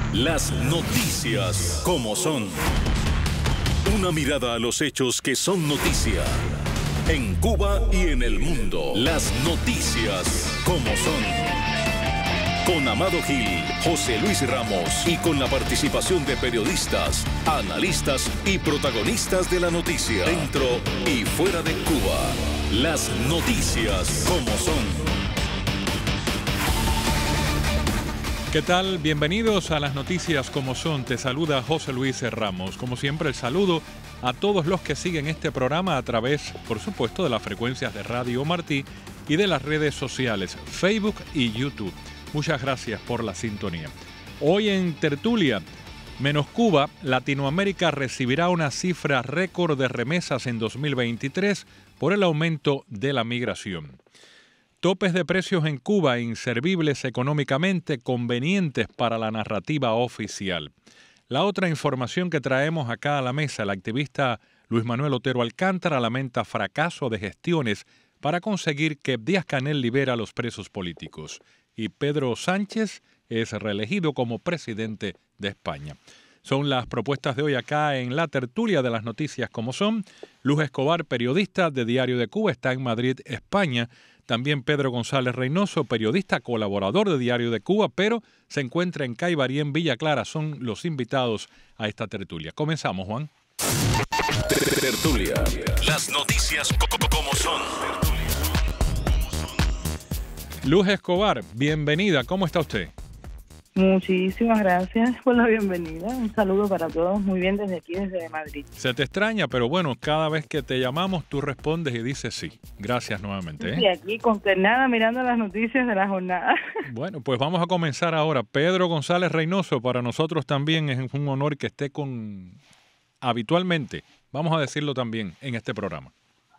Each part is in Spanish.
Las noticias como son. Una mirada a los hechos que son noticia. En Cuba y en el mundo. Las noticias como son. Con Amado Gil, José Luis Ramos y con la participación de periodistas, analistas y protagonistas de la noticia. Dentro y fuera de Cuba. Las noticias como son. ¿Qué tal? Bienvenidos a las noticias como son. Te saluda José Luis Ramos. Como siempre, el saludo a todos los que siguen este programa a través, por supuesto, de las frecuencias de Radio Martí y de las redes sociales, Facebook y YouTube. Muchas gracias por la sintonía. Hoy en Tertulia, menos Cuba, Latinoamérica recibirá una cifra récord de remesas en 2023 por el aumento de la migración. Topes de precios en Cuba inservibles económicamente, convenientes para la narrativa oficial. La otra información que traemos acá a la mesa, el activista Luis Manuel Otero Alcántara lamenta fracaso de gestiones para conseguir que Díaz-Canel libera a los presos políticos. Y Pedro Sánchez es reelegido como presidente de España. Son las propuestas de hoy acá en la tertulia de las noticias como son. Luz Escobar, periodista de Diario de Cuba, está en Madrid, España. También Pedro González Reynoso, periodista colaborador de Diario de Cuba, pero se encuentra en Caibarí, en Villa Clara. Son los invitados a esta tertulia. Comenzamos, Juan. Tertulia. Las noticias como son. Luz Escobar, bienvenida. ¿Cómo está usted? Muchísimas gracias por la bienvenida. Un saludo para todos. Muy bien desde aquí, desde Madrid. Se te extraña, pero bueno, cada vez que te llamamos tú respondes y dices sí. Gracias nuevamente. Sí, aquí consternada mirando las noticias de la jornada. Bueno, pues vamos a comenzar ahora. Pedro González Reynoso, para nosotros también es un honor que esté habitualmente, vamos a decirlo también, en este programa.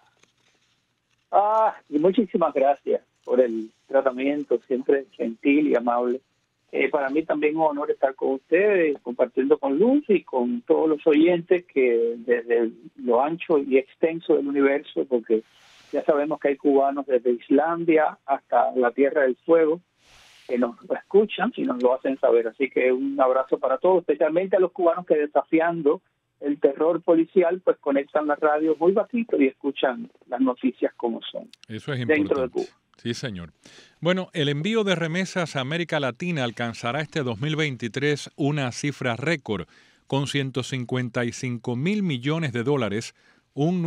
Y muchísimas gracias por el tratamiento siempre gentil y amable. Para mí también es un honor estar con ustedes, compartiendo con Luz y con todos los oyentes que desde lo ancho y extenso del universo, porque ya sabemos que hay cubanos desde Islandia hasta la Tierra del Fuego que nos escuchan y nos lo hacen saber. Así que un abrazo para todos, especialmente a los cubanos que desafiando el terror policial, pues conectan la radio muy bajito y escuchan las noticias como son. Eso es importante. Dentro de Cuba. Sí, señor. Bueno, el envío de remesas a América Latina alcanzará este 2023 una cifra récord con 155 mil millones de dólares, un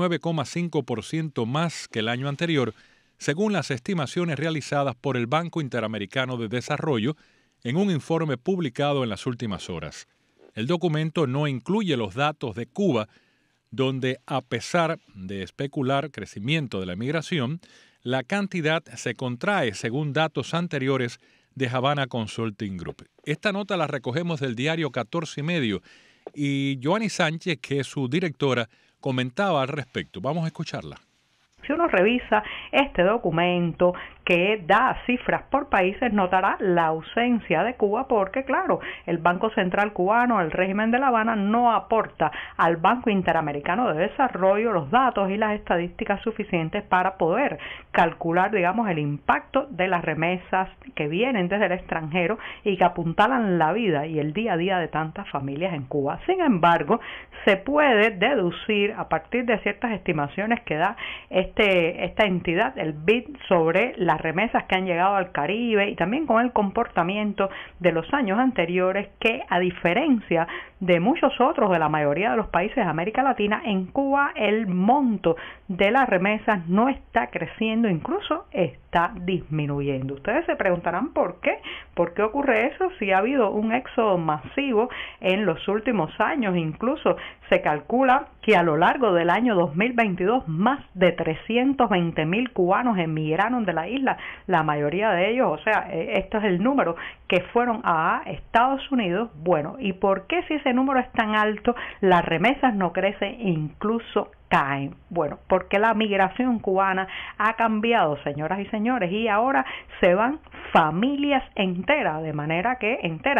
9,5% más que el año anterior, según las estimaciones realizadas por el Banco Interamericano de Desarrollo en un informe publicado en las últimas horas. El documento no incluye los datos de Cuba, donde a pesar de especular crecimiento de la migración, la cantidad se contrae según datos anteriores de Havana Consulting Group. Esta nota la recogemos del diario 14 y medio y Joanny Sánchez, que es su directora, comentaba al respecto. Vamos a escucharla. Si uno revisa este documento que da cifras por países, notará la ausencia de Cuba porque, claro, el Banco Central cubano, el régimen de La Habana, no aporta al Banco Interamericano de Desarrollo los datos y las estadísticas suficientes para poder calcular, digamos, el impacto de las remesas que vienen desde el extranjero y que apuntalan la vida y el día a día de tantas familias en Cuba. Sin embargo, se puede deducir a partir de ciertas estimaciones que da esta entidad, el BID, sobre las remesas que han llegado al Caribe y también con el comportamiento de los años anteriores, que a diferencia de muchos otros, de la mayoría de los países de América Latina, en Cuba el monto de las remesas no está creciendo, incluso está disminuyendo. Ustedes se preguntarán por qué. ¿Por qué ocurre eso? Si ha habido un éxodo masivo en los últimos años. Incluso se calcula que a lo largo del año 2022 más de 320,000 cubanos emigraron de la isla, la mayoría de ellos, o sea, esto es el número, que fueron a Estados Unidos. Bueno, ¿y por qué, si ese número es tan alto, las remesas no crecen e incluso caen? Bueno, porque la migración cubana ha cambiado, señoras y señores, y ahora se van familias enteras, de manera que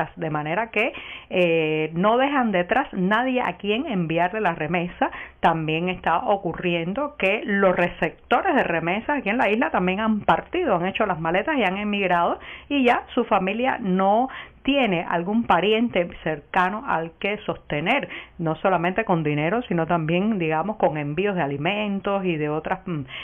no dejan detrás nadie a quien enviarle la remesa. También está ocurriendo que los receptores de remesas aquí en la isla también han partido, han hecho las maletas y han emigrado, y ya su familia no tiene algún pariente cercano al que sostener, no solamente con dinero, sino también, digamos, con envíos de alimentos y de otras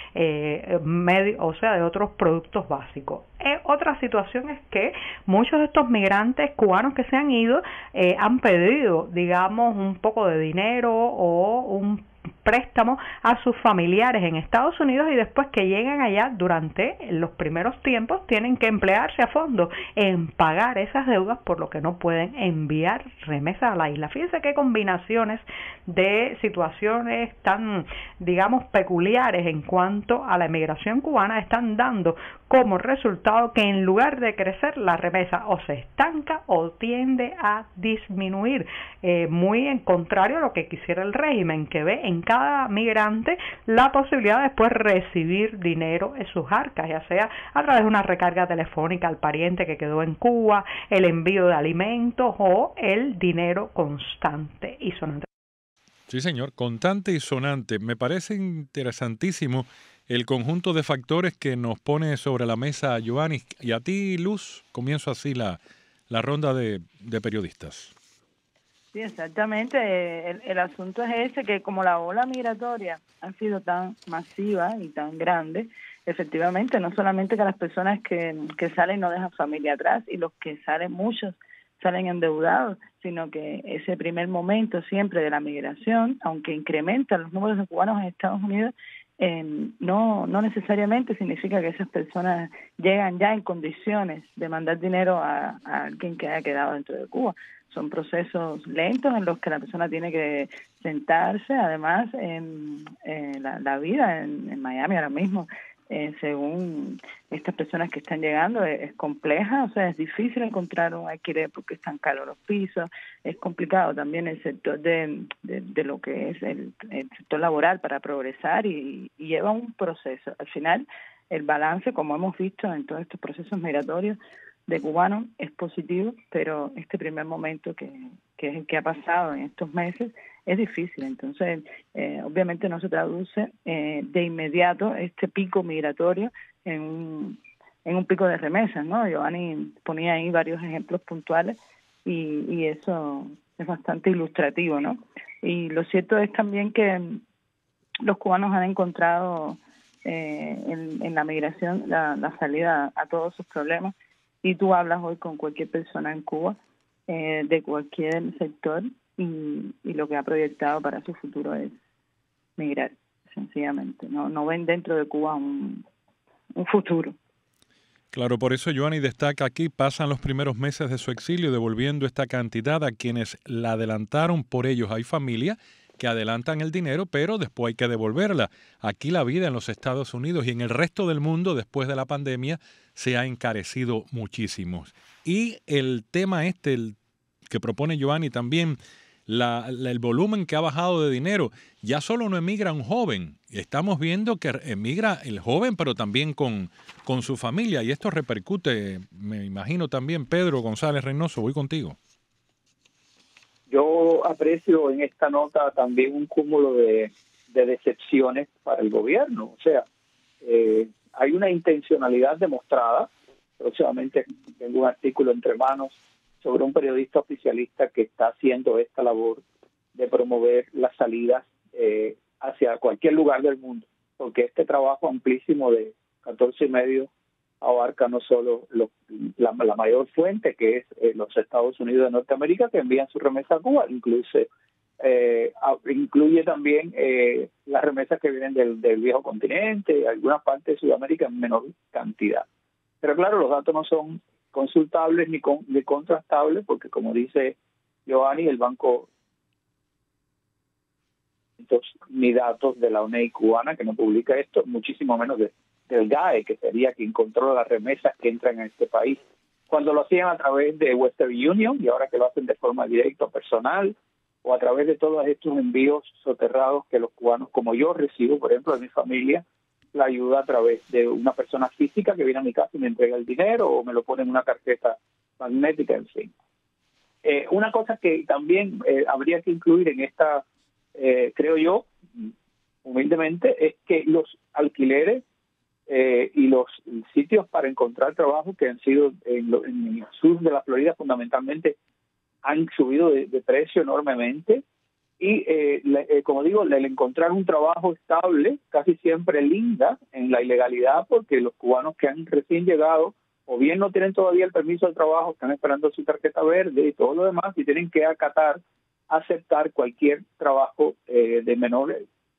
de otros productos básicos. Otra situación es que muchos de estos migrantes cubanos que se han ido han pedido, digamos, un poco de dinero o un préstamo a sus familiares en Estados Unidos, y después que llegan allá durante los primeros tiempos tienen que emplearse a fondo en pagar esas deudas, por lo que no pueden enviar remesas a la isla. Fíjense qué combinaciones de situaciones tan, digamos, peculiares en cuanto a la emigración cubana están dando como resultado que en lugar de crecer la remesa o se estanca o tiende a disminuir, muy en contrario a lo que quisiera el régimen, que ve en cada migrante la posibilidad de después recibir dinero en sus arcas, ya sea a través de una recarga telefónica al pariente que quedó en Cuba, el envío de alimentos o el dinero constante y sonante. Sí, señor, constante y sonante. Me parece interesantísimo el conjunto de factores que nos pone sobre la mesa Giovanni. Y a ti, Luz, comienzo así la ronda de periodistas. Sí, exactamente. El asunto es ese, que como la ola migratoria ha sido tan masiva y tan grande, efectivamente, no solamente que las personas que salen no dejan familia atrás, y los que salen, muchos salen endeudados, sino que ese primer momento siempre de la migración, aunque incrementa los números de cubanos en Estados Unidos, no necesariamente significa que esas personas llegan ya en condiciones de mandar dinero a alguien que haya quedado dentro de Cuba. Son procesos lentos en los que la persona tiene que sentarse. Además, la vida en Miami ahora mismo, según estas personas que están llegando, es compleja. O sea, es difícil encontrar un alquiler porque están caros los pisos. Es complicado también el sector de lo que es el sector laboral para progresar, y lleva un proceso. Al final, el balance, como hemos visto en todos estos procesos migratorios de cubanos, es positivo, pero este primer momento que es el que ha pasado en estos meses es difícil. Entonces, obviamente no se traduce de inmediato este pico migratorio en un pico de remesas, ¿no? Giovanni ponía ahí varios ejemplos puntuales y eso es bastante ilustrativo, ¿no? Y lo cierto es también que los cubanos han encontrado en la migración la salida a todos sus problemas. Y tú hablas hoy con cualquier persona en Cuba, de cualquier sector, y lo que ha proyectado para su futuro es migrar, sencillamente. No ven dentro de Cuba un futuro. Claro, por eso Giovanni destaca aquí, pasan los primeros meses de su exilio devolviendo esta cantidad a quienes la adelantaron por ellos. Hay familias que adelantan el dinero, pero después hay que devolverla. Aquí la vida en los Estados Unidos y en el resto del mundo después de la pandemia se ha encarecido muchísimo. Y el tema el que propone Giovanni también, el volumen que ha bajado de dinero, ya solo no emigra un joven, estamos viendo que emigra el joven, pero también con su familia, y esto repercute, me imagino también, Pedro González Reynoso, voy contigo. Yo aprecio en esta nota también un cúmulo de decepciones para el gobierno. O sea, hay una intencionalidad demostrada. Próximamente tengo un artículo entre manos sobre un periodista oficialista que está haciendo esta labor de promover las salidas hacia cualquier lugar del mundo, porque este trabajo amplísimo de 14,5 abarca no solo la mayor fuente, que es los Estados Unidos de Norteamérica, que envían su remesa a Cuba, incluye también las remesas que vienen del viejo continente, algunas partes de Sudamérica en menor cantidad. Pero claro, los datos no son consultables ni contrastables, porque como dice Giovanni, el banco ni datos de la UNEI cubana, que no publica esto, muchísimo menos del GAE, que sería quien controla las remesas que entran en este país. Cuando lo hacían a través de Western Union, y ahora que lo hacen de forma directa o personal, o a través de todos estos envíos soterrados que los cubanos, como yo, recibo, por ejemplo, de mi familia, la ayuda a través de una persona física que viene a mi casa y me entrega el dinero, o me lo pone en una tarjeta magnética, en fin. Una cosa que también habría que incluir en esta, creo yo, humildemente, es que los alquileres y los sitios para encontrar trabajo que han sido en el sur de la Florida fundamentalmente han subido de precio enormemente. Y como digo, el encontrar un trabajo estable casi siempre linda en la ilegalidad, porque los cubanos que han recién llegado o bien no tienen todavía el permiso de trabajo, están esperando su tarjeta verde y todo lo demás, y tienen que aceptar cualquier trabajo de menor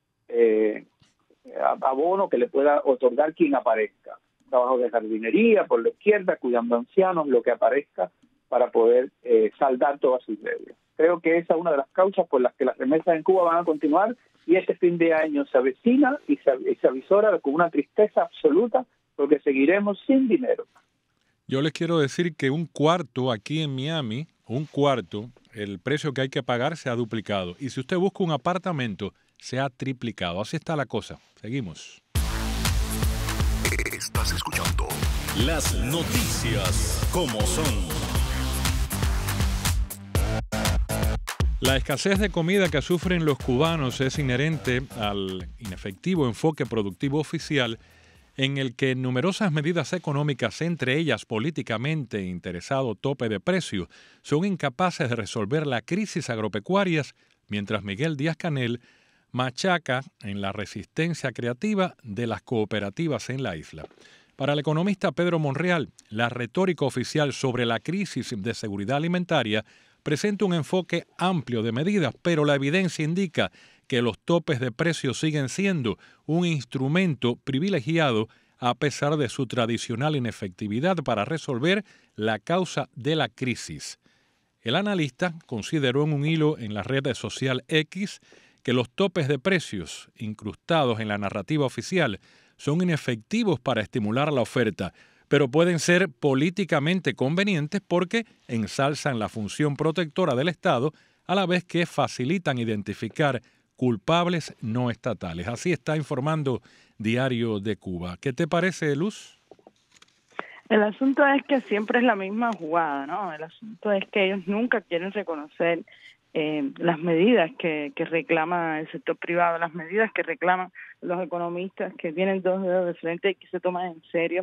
abono que le pueda otorgar quien aparezca. Trabajo de jardinería por la izquierda, cuidando ancianos, lo que aparezca, para poder saldar todas sus deudas. Creo que esa es una de las causas por las que las remesas en Cuba van a continuar, y este fin de año se avecina y se avisora con una tristeza absoluta, porque seguiremos sin dinero. Yo les quiero decir que un cuarto aquí en Miami, el precio que hay que pagar se ha duplicado. Y si usted busca un apartamento, se ha triplicado. Así está la cosa. Seguimos. Estás escuchando las noticias como son. La escasez de comida que sufren los cubanos es inherente al inefectivo enfoque productivo oficial, en el que numerosas medidas económicas, entre ellas políticamente interesado tope de precios, son incapaces de resolver la crisis agropecuarias, mientras Miguel Díaz-Canel machaca en la resistencia creativa de las cooperativas en la isla. Para el economista Pedro Monreal, la retórica oficial sobre la crisis de seguridad alimentaria presenta un enfoque amplio de medidas, pero la evidencia indica que los topes de precios siguen siendo un instrumento privilegiado a pesar de su tradicional inefectividad para resolver la causa de la crisis. El analista consideró en un hilo en la red social X que los topes de precios incrustados en la narrativa oficial son inefectivos para estimular la oferta, pero pueden ser políticamente convenientes porque ensalzan la función protectora del Estado a la vez que facilitan identificar culpables no estatales. Así está informando Diario de Cuba. ¿Qué te parece, Luz? El asunto es que siempre es la misma jugada, ¿no? El asunto es que ellos nunca quieren reconocer las medidas que reclama el sector privado, las medidas que reclaman los economistas que tienen dos dedos de frente y que se toman en serio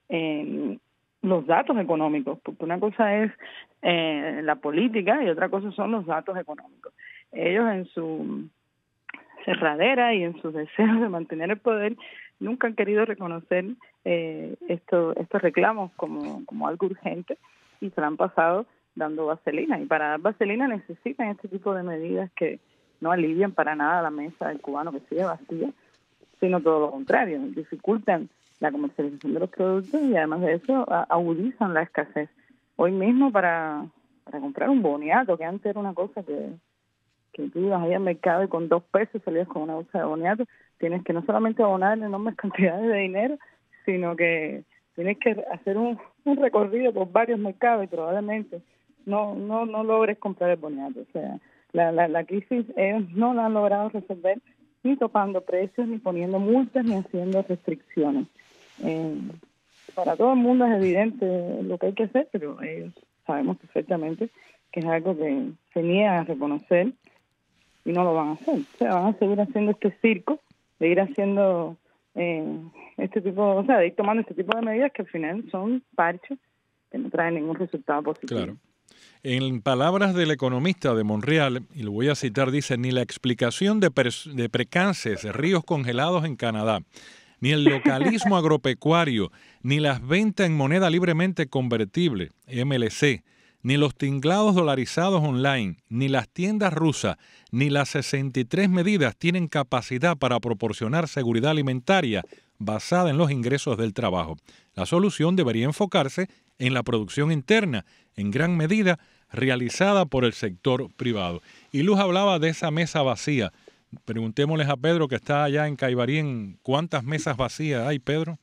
los datos económicos, porque una cosa es la política y otra cosa son los datos económicos. Ellos en su cerradera y en sus deseos de mantener el poder nunca han querido reconocer estos reclamos como algo urgente y se lo han pasado dando vaselina, y para dar vaselina necesitan este tipo de medidas que no alivian para nada la mesa del cubano que sigue vacía, sino todo lo contrario, dificultan la comercialización de los productos y además de eso agudizan la escasez. Hoy mismo para comprar un boniato, que antes era una cosa que tú ibas ahí al mercado y con 2 pesos salías con una bolsa de boniato, tienes que no solamente abonar enormes cantidades de dinero, sino que tienes que hacer un recorrido por varios mercados y probablemente no logres comprar el boniato. O sea, la crisis ellos no la han logrado resolver ni topando precios, ni poniendo multas, ni haciendo restricciones. Para todo el mundo es evidente lo que hay que hacer, pero ellos sabemos perfectamente que es algo que se niegan a reconocer y no lo van a hacer. O sea, van a seguir haciendo este circo, de ir haciendo este tipo, o sea, de ir tomando este tipo de medidas que al final son parches que no traen ningún resultado positivo. Claro. En palabras del economista de Monreal, y lo voy a citar, dice: ni la explicación de percances, ríos congelados en Canadá, ni el localismo agropecuario, ni las ventas en moneda libremente convertible, MLC, ni los tinglados dolarizados online, ni las tiendas rusas, ni las 63 medidas tienen capacidad para proporcionar seguridad alimentaria basada en los ingresos del trabajo. La solución debería enfocarse en la producción interna, en gran medida realizada por el sector privado. Y Luz hablaba de esa mesa vacía. Preguntémosles a Pedro, que está allá en Caibarín, ¿cuántas mesas vacías hay, Pedro?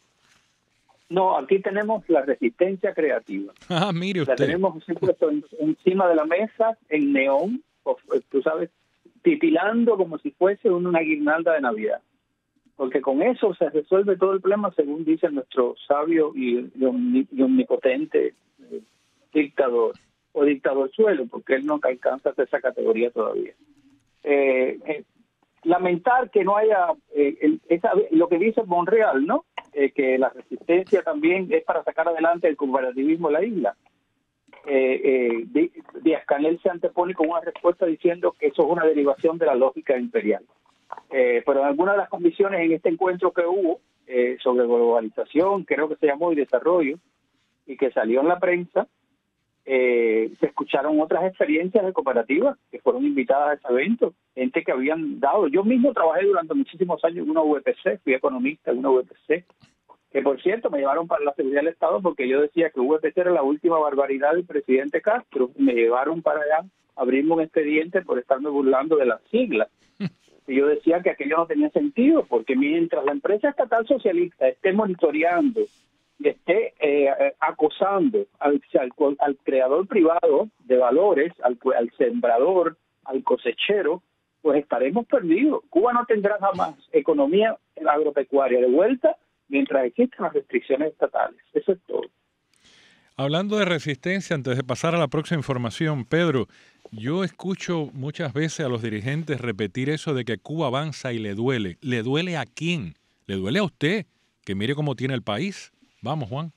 No, aquí tenemos la resistencia creativa. Ah, mire usted. La tenemos puesto encima de la mesa en neón, tú sabes, titilando como si fuese una guirnalda de Navidad. Porque con eso se resuelve todo el problema, según dice nuestro sabio y omnipotente dictador, o dictadorzuelo, porque él no alcanza hasta esa categoría todavía. Lamentar que no haya lo que dice Monreal, ¿no? que la resistencia también es para sacar adelante el cooperativismo en la isla. Díaz-Canel se antepone con una respuesta diciendo que eso es una derivación de la lógica imperial. Pero en algunas de las condiciones en este encuentro que hubo sobre globalización, creo que se llamó, y desarrollo, y que salió en la prensa, se escucharon otras experiencias de cooperativas que fueron invitadas a ese evento, gente que habían dado. Yo mismo trabajé durante muchísimos años en una VPC, fui economista en una VPC, que por cierto me llevaron para la seguridad del Estado porque yo decía que VPC era la última barbaridad del presidente Castro. Me llevaron para allá, abrirme un expediente por estarme burlando de las siglas. Y yo decía que aquello no tenía sentido, porque mientras la empresa estatal socialista esté monitoreando y esté acosando al creador privado de valores, al sembrador, al cosechero, pues estaremos perdidos. Cuba no tendrá jamás economía agropecuaria de vuelta mientras existan las restricciones estatales. Eso es todo. Hablando de resistencia, antes de pasar a la próxima información, Pedro, yo escucho muchas veces a los dirigentes repetir eso de que Cuba avanza y le duele. ¿Le duele a quién? ¿Le duele a usted? Que mire cómo tiene el país. Vamos, Juan.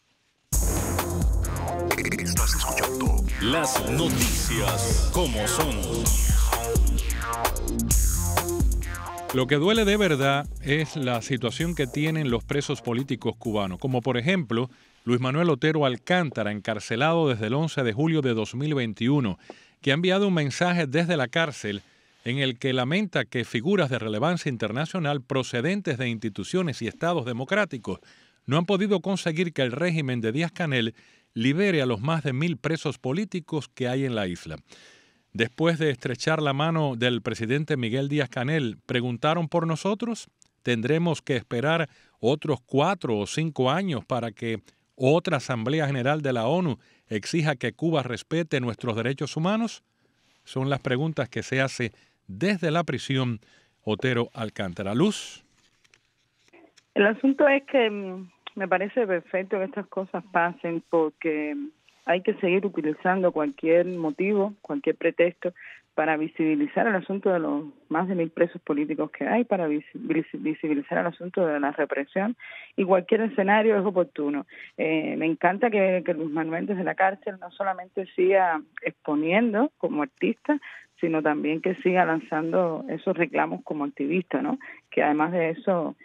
Estás escuchando las noticias como son. Lo que duele de verdad es la situación que tienen los presos políticos cubanos, como por ejemplo Luis Manuel Otero Alcántara, encarcelado desde el 11 de julio de 2021, que ha enviado un mensaje desde la cárcel en el que lamenta que figuras de relevancia internacional procedentes de instituciones y estados democráticos no han podido conseguir que el régimen de Díaz-Canel libere a los más de 1.000 presos políticos que hay en la isla. Después de estrechar la mano del presidente Miguel Díaz-Canel, ¿preguntaron por nosotros? ¿Tendremos que esperar otros 4 o 5 años para que otra Asamblea General de la ONU exija que Cuba respete nuestros derechos humanos? Son las preguntas que se hace desde la prisión Otero Alcántara. Luz. El asunto es que me parece perfecto que estas cosas pasen porque hay que seguir utilizando cualquier motivo, cualquier pretexto para visibilizar el asunto de los más de 1.000 presos políticos que hay, para visibilizar el asunto de la represión, y cualquier escenario es oportuno. Me encanta que Luis Manuel desde la cárcel no solamente siga exponiendo como artista, sino también que siga lanzando esos reclamos como activista, ¿no? Que además de eso,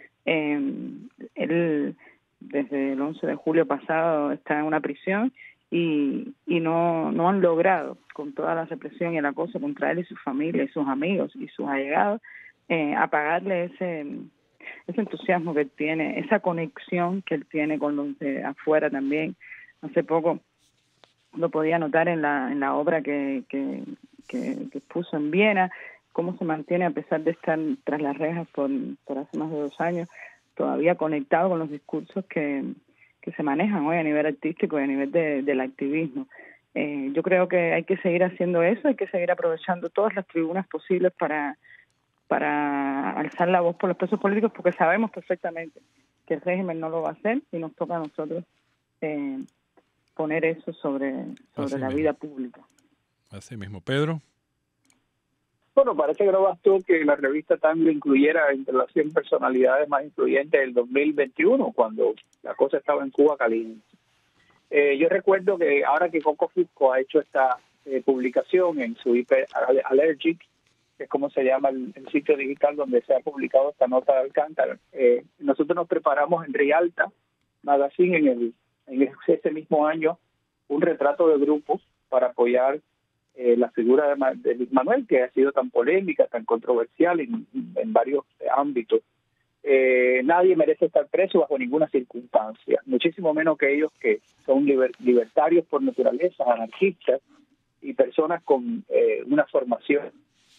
él desde el 11 de julio pasado está en una prisión y no han logrado, con toda la represión y el acoso contra él y su familia y sus amigos y sus allegados, apagarle ese entusiasmo que él tiene, esa conexión que él tiene con los de afuera también. Hace poco lo podía notar en la obra que puso en Viena, cómo se mantiene a pesar de estar tras las rejas por hace más de 2 años, todavía conectado con los discursos que se manejan hoy a nivel artístico y a nivel del activismo. Yo creo que hay que seguir haciendo eso, hay que seguir aprovechando todas las tribunas posibles para alzar la voz por los presos políticos, porque sabemos perfectamente que el régimen no lo va a hacer y nos toca a nosotros poner eso sobre la vida pública. Así mismo. Pedro. Bueno, parece que no bastó que la revista Time lo incluyera entre las 100 personalidades más influyentes del 2021, cuando la cosa estaba en Cuba caliente. Yo recuerdo que ahora que Coco Fisco ha hecho esta publicación en su Hyper Allergic, que es como se llama el sitio digital donde se ha publicado esta nota de Alcántara, nosotros nos preparamos en Rialta Magazine en ese mismo año un retrato de grupos para apoyar la figura de Luis Manuel, que ha sido tan polémica, tan controversial en varios ámbitos. Nadie merece estar preso bajo ninguna circunstancia, muchísimo menos que ellos que son libertarios por naturaleza, anarquistas y personas con una formación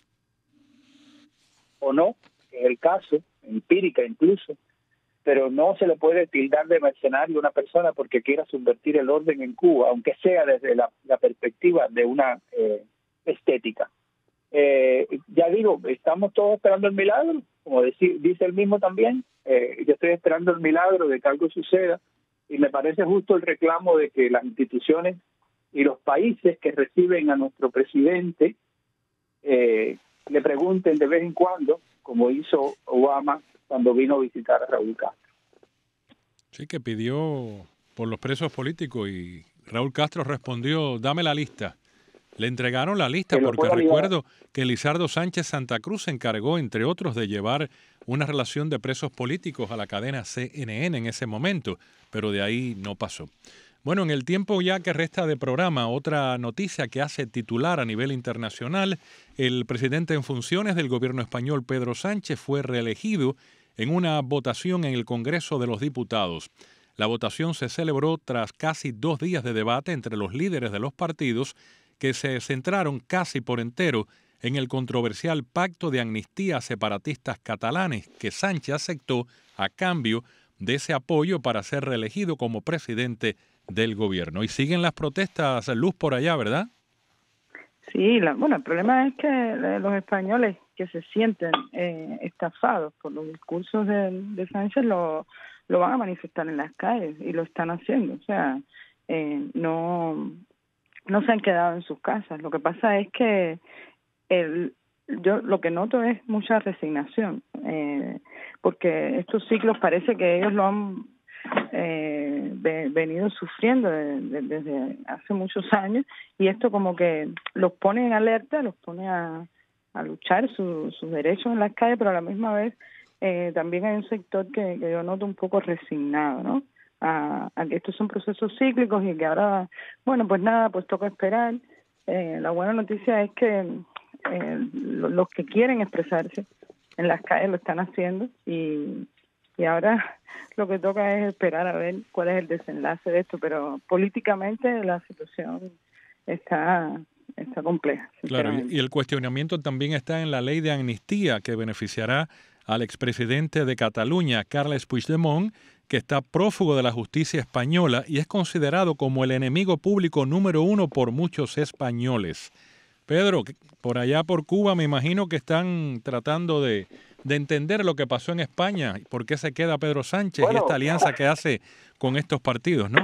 o no, que es el caso, empírica incluso, pero no se le puede tildar de mercenario a una persona porque quiera subvertir el orden en Cuba, aunque sea desde la perspectiva de una estética. Ya digo, estamos todos esperando el milagro, como dice él mismo también. Yo estoy esperando el milagro de que algo suceda, y me parece justo el reclamo de que las instituciones y los países que reciben a nuestro presidente le pregunten de vez en cuando, como hizo Obama cuando vino a visitar a Raúl Castro. Sí, que pidió por los presos políticos y Raúl Castro respondió, dame la lista. Le entregaron la lista porque recuerdo que Lizardo Sánchez Santa Cruz se encargó, entre otros, de llevar una relación de presos políticos a la cadena CNN en ese momento, pero de ahí no pasó. Bueno, en el tiempo ya que resta de programa, otra noticia que hace titular a nivel internacional, el presidente en funciones del gobierno español, Pedro Sánchez, fue reelegido en una votación en el Congreso de los Diputados. La votación se celebró tras casi 2 días de debate entre los líderes de los partidos que se centraron casi por entero en el controversial pacto de amnistía a separatistas catalanes que Sánchez aceptó a cambio de ese apoyo para ser reelegido como presidente del gobierno. Y siguen las protestas, Luz, por allá, ¿verdad? Sí, bueno, el problema es que los españoles que se sienten estafados por los discursos de Sánchez lo van a manifestar en las calles y lo están haciendo. O sea, no se han quedado en sus casas. Lo que pasa es que yo lo que noto es mucha resignación, porque estos ciclos parece que ellos lo han venido sufriendo desde hace muchos años, y esto como que los pone en alerta, los pone a luchar sus derechos en las calles, pero a la misma vez también hay un sector que yo noto un poco resignado, ¿no? A que estos son procesos cíclicos y que ahora, bueno, pues nada, pues toca esperar. La buena noticia es que los que quieren expresarse en las calles lo están haciendo, y ahora lo que toca es esperar a ver cuál es el desenlace de esto, pero políticamente la situación está compleja. Claro, y el cuestionamiento también está en la ley de amnistía que beneficiará al expresidente de Cataluña, Carles Puigdemont, que está prófugo de la justicia española y es considerado como el enemigo público número 1 por muchos españoles. Pedro, por allá por Cuba me imagino que están tratando de entender lo que pasó en España, por qué se queda Pedro Sánchez y esta alianza que hace con estos partidos, ¿no?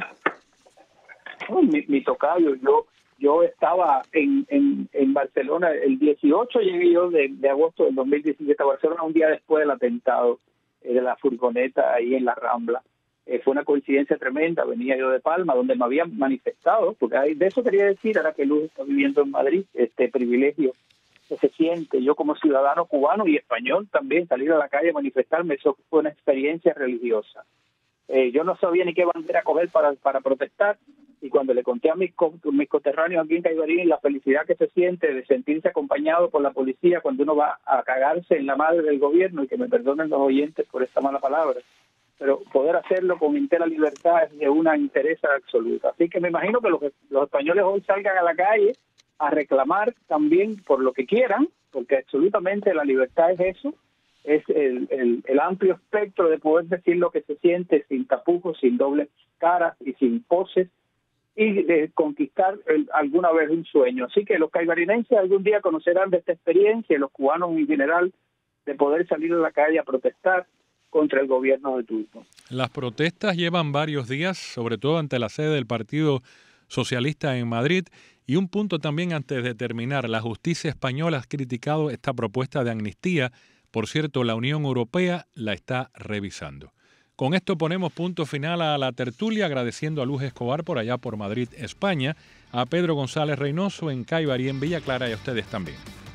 Mi tocayo, yo estaba en Barcelona, el 18 llegué yo de agosto del 2017 a Barcelona, un día después del atentado de la furgoneta ahí en la Rambla. Fue una coincidencia tremenda, venía yo de Palma, donde me habían manifestado, porque de eso quería decir, ahora que Luz está viviendo en Madrid, este privilegio que se siente, yo como ciudadano cubano y español también, salir a la calle a manifestarme, eso fue una experiencia religiosa. Yo no sabía ni qué bandera coger para protestar, y cuando le conté a mis coterráneos aquí en Caibarín la felicidad que se siente de sentirse acompañado por la policía cuando uno va a cagarse en la madre del gobierno, y que me perdonen los oyentes por esta mala palabra, pero poder hacerlo con entera libertad es de una interesa absoluta. Así que me imagino que los españoles hoy salgan a la calle a reclamar también por lo que quieran, porque absolutamente la libertad es eso, es el amplio espectro de poder decir lo que se siente sin tapujos, sin dobles caras y sin poses, y de conquistar alguna vez un sueño. Así que los caibarinenses algún día conocerán de esta experiencia, y los cubanos en general, de poder salir a la calle a protestar contra el gobierno de turno. Las protestas llevan varios días, sobre todo ante la sede del Partido Socialista en Madrid. Y un punto también antes de terminar, la justicia española ha criticado esta propuesta de amnistía. Por cierto, la Unión Europea la está revisando. Con esto ponemos punto final a la tertulia, agradeciendo a Luz Escobar por allá por Madrid, España, a Pedro González Reynoso en Caibarí, en Villa Clara, y a ustedes también.